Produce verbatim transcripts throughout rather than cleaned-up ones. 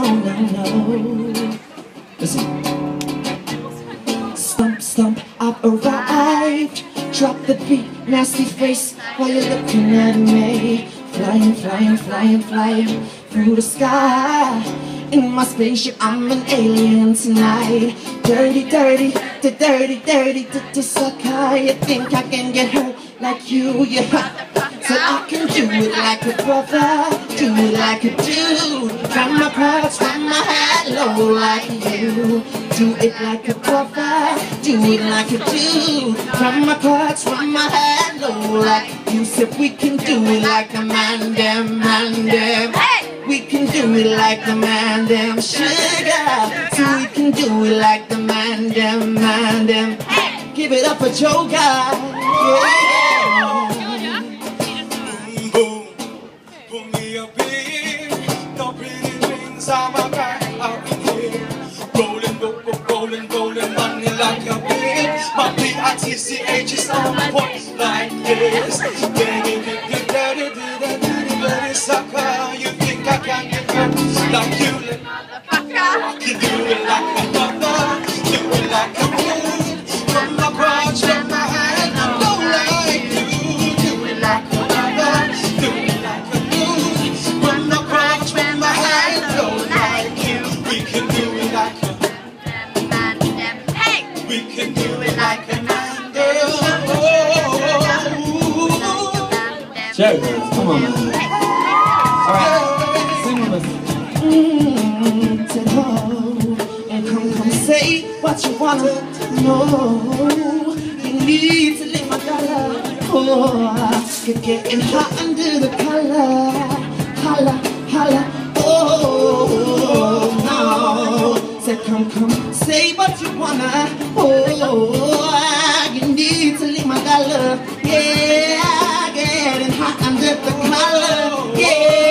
no, no. Listen. Stomp, stomp, I've arrived. Drop the beat, nasty face while you're looking at me. Flying, flying, flying, flying through the sky. In my spaceship, I'm an alien tonight. Dirty, dirty, the dirty, dirty, dirty sucker. You think I can get hurt like you, yeah. So I can do it like a brother, do it like a dude. From my parts, from my head low like you. Do it like a brother, do it like a dude. From my parts, from my head low like you. Said we can do it like a man, damn, man, damn. We can do it like the man, damn sugar. So we can do it like the man, damn, man, damn. Give it up for Joe guy. Yeah. Boom, boom, put me a beat. No pretty rings on my back out here. Rolling, go, go, rolling, rolling, money like a beat. My P I T C H is on point like this. Dirty, dirty, dirty, dirty, dirty sucker. You think I can get hurt like you, motherfucker? You do it like a brother, do it like a dude. From my crotch, from my hand, I don't like you. Do it like a brother, do it like a dude. From my crotch, from my hand, I don't like you. We can do it like a man, hey. We can do it like a man, girl. Joe, come on, man. Alright, sing with us. Mmm, say ho, and come, come say what you wanna know. You need to lick my dollar. Oh, you're getting hot under the collar. Holla, holla, oh, no. Say come, come, say what you wanna. Oh, you need to lick my dollar. Yeah, getting hot under the collar. Yeah.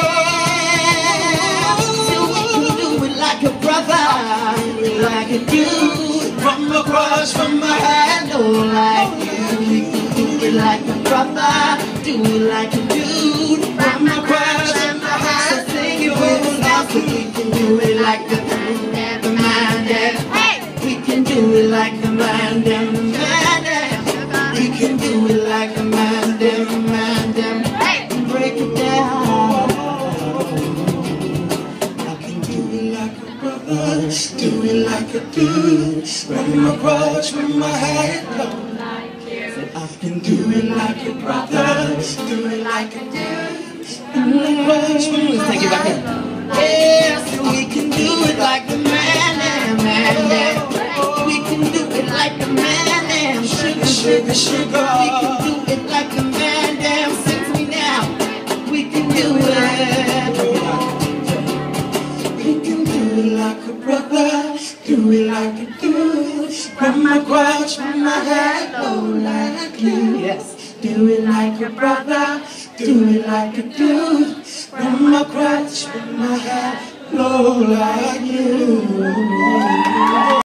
Like a dude, from across from my hand, oh, like you. We can do it like a brother, do it like a dude, from across from my hand. So sing it with us now, so we can do it like the man, the man, yeah. We can do it like the man, the man, yeah. We can do it like the man, the man, yeah. Break it down. Do it like a dude, from my crotch, from my head low like you. I can do it like a brother, do it like a dude, from my crotch, from my head low. Yeah, so we can do it like the man, and man, yeah. We can do it like the man, and sugar, sugar, sugar. We can do it like the man, damn. Sing to me now. We can do it. Like a brother, do it like a dude. From my crotch, from my head low like you. Yes, do it like a brother, do it like a dude. From my crotch, from my head low like you.